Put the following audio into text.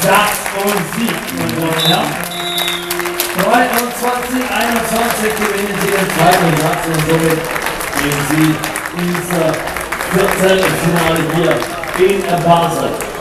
Satz und Sieg, meine Damen und Herren. 23-21 gewinnen Sie den zweiten Satz und somit gehen Sie ins Viertelfinale hier in Basel.